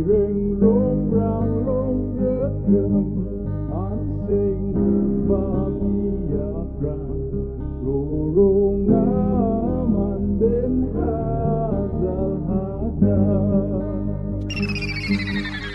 ring rong rang long rekam ansing bahagia brang rorong aman den hazal hazal